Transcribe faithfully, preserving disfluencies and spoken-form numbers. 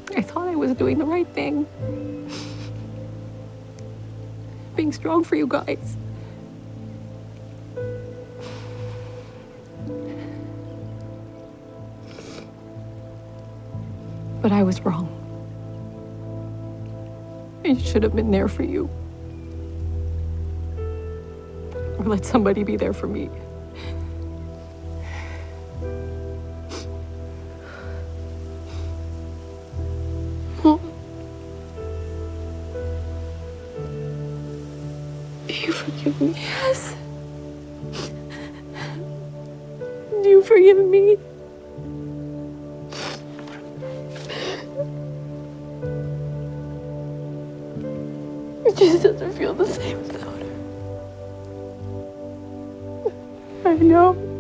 I thought I was doing the right thing. Being strong for you guys. But I was wrong. I should have been there for you. Or let somebody be there for me. Mom. Do you forgive me? Yes. Do you forgive me? It just doesn't feel the same without her. I know.